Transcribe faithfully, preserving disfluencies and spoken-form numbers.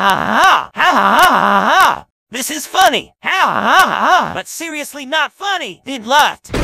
ha ha ha ha ha ha. This is funny. Ha ha ha ha. But seriously not funny. Did left.